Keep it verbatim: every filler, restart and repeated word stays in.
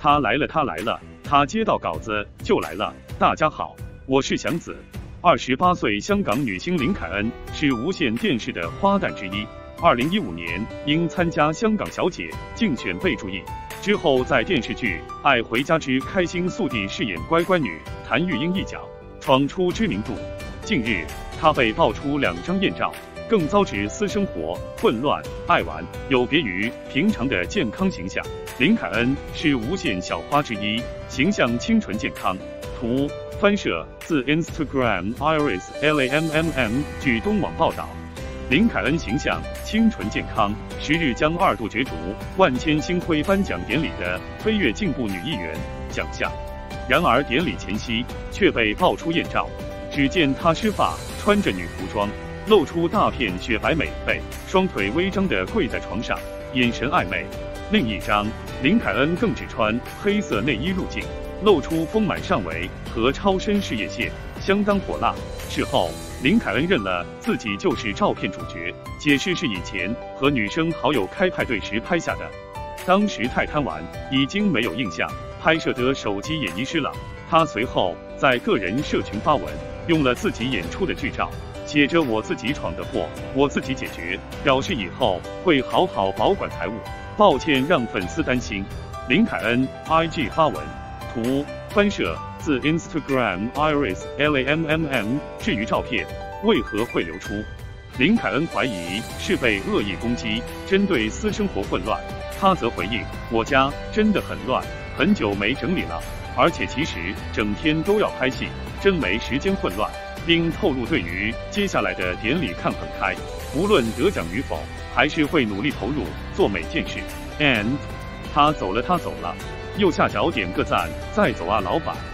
他来了，他来了，他接到稿子就来了。大家好，我是祥子。二十八岁香港女星林凯恩是无线电视的花旦之一。二零一五年因参加香港小姐竞选被注意，之后在电视剧《爱回家之开心速递》饰演乖乖女谭玉英一角，闯出知名度。近日，她被爆出两张艳照，更遭指私生活混乱、爱玩，有别于平常的健康形象。林凯恩是无线小花之一，形象清纯健康。图翻摄自 Instagram Iris Lammm。据东网报道，林凯恩形象清纯健康，十日将二度角逐万千星辉颁奖典礼的飞跃进步女艺员奖项。然而典礼前夕却被爆出艳照，只见她湿发，穿着女服装，露出大片雪白美背，双腿微张地跪在床上，眼神暧昧。另一张，林凯恩更只穿黑色内衣入镜，露出丰满上围和超深事业线，相当火辣。事后，林凯恩认了自己就是照片主角，解释是以前和女生好友开派对时拍下的，当时太贪玩，已经没有印象，拍摄的手机也遗失了。他随后在个人社群发文，用了自己演出的剧照，写着我自己闯的祸，我自己解决，表示以后会好好保管财物，抱歉让粉丝担心。林凯恩 I G 发文，图翻摄自 Instagram Iris Lammm。至于照片为何会流出，林凯恩怀疑是被恶意攻击，针对私生活混乱。他则回应：我家真的很乱，很久没整理了，而且其实整天都要拍戏，真没时间混乱。并透露对于接下来的典礼看很开，无论得奖与否，还是会努力投入做每件事。And 他走了，他走了，右下角点个赞，再走啊，老板。